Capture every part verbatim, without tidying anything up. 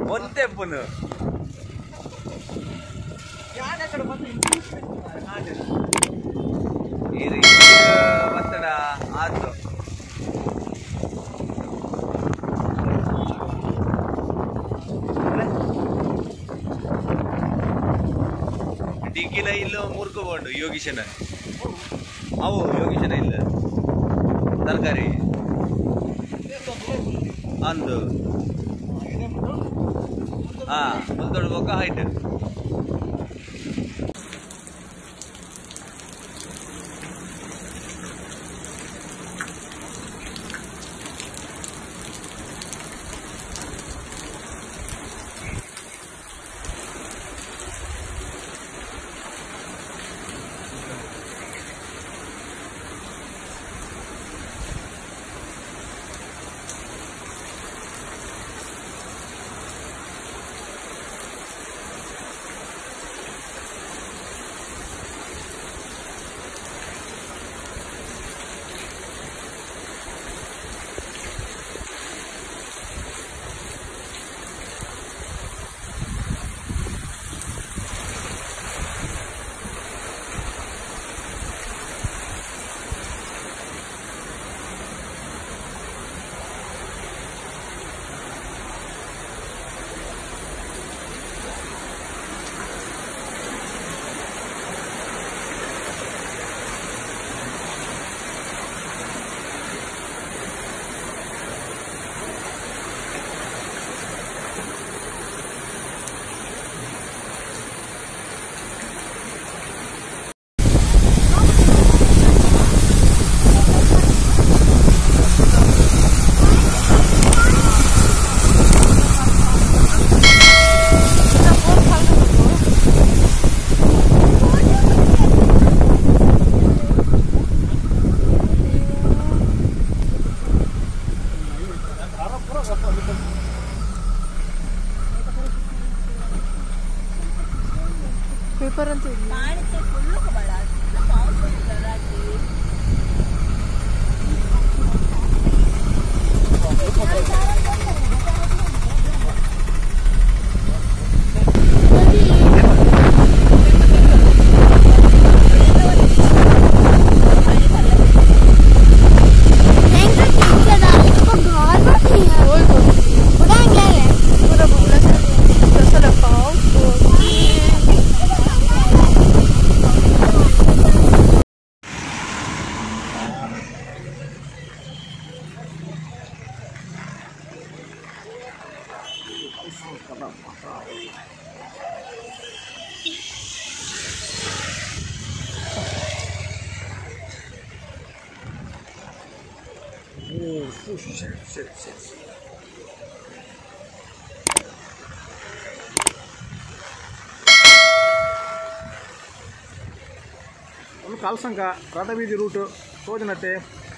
ಒಂದೇ ಪುನು ಇದು ಒತ್ತಡ ಆತು ಡಿಗ್ಗಿಲ ಇಲ್ಲ ಮುರ್ಕೋಬಹುದು ಯೋಗೀಶನ ಅವು ಯೋಗೀಶನ ಇಲ್ಲ ತರಕಾರಿ ಅಂದು ಹಾ ಮುಂದೊಡ್ಬೇಕ ಹೈಟ್ पेपर ಅಂತ ಇದೆ ಕಾಣಿಸೆ ಫುಲ್ಲು ಕಬಳ ಪಾಸ್ ಕರಾಟಿ Oh, shit, shit, shit. ಒಂದು ಕಾಲ್ಸಂಕ ರಾಧಬೀದಿ ರೂಟು ಸೋಜನಟ್ಟೆ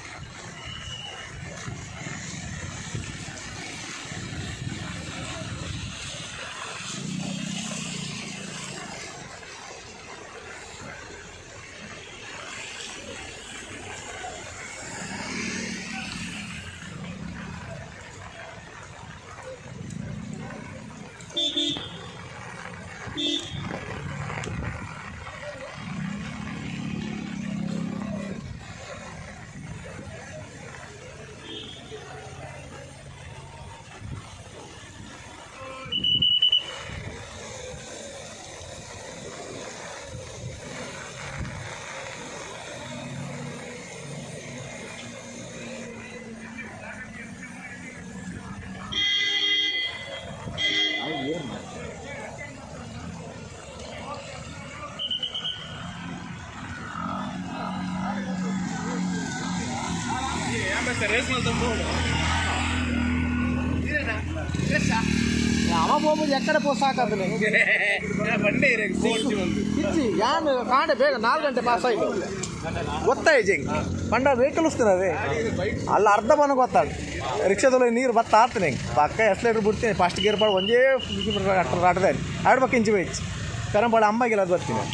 అమ్మ పోపు ఎక్కడ పోసాకదు ఇచ్చి యాన్ కాండే ಬೇಗ ನಾಲ್ಕು ಗಂಟೆ ಪಾಸ್ ಆಯ್ತು ಗೊತ್ತಾಯ್ತು ಹಿಂಗೆ ಪಂಡ ವೆಹಿಕಲ್ ಉಸ್ತಿನದೆ ಅಲ್ಲಿ ಅರ್ಧ ಬನ ಗೊತ್ತಾడు ರಿಕ್ಷಾದಲ್ಲಿ ನೀರು ಬತ್ತ ಆಡ್ತೀನಿ ಹಿಂಗೆ ಪಕ್ಕ ಎಷ್ಟು ಲೀಟ್ರ್ ಬಿಡ್ತೀನಿ ಫಸ್ಟ್ ಗೇರ್ ಪಾಡು ಒಂದೇ ಅಟ್ಟ ಆಟದೆ ಆಡು ಪಕ್ಕ ಇಂಚು ಹೋಯ್ತು ಕರಂಪಾಡು ಅಮ್ಮಾಗಿಲ್ಲ ಅದು ಬರ್ತೀನಿ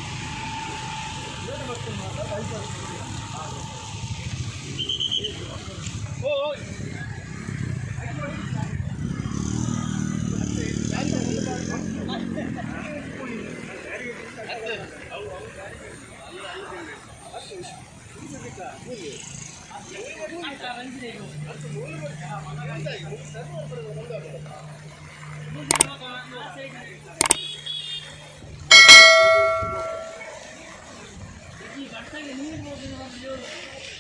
ನೀರು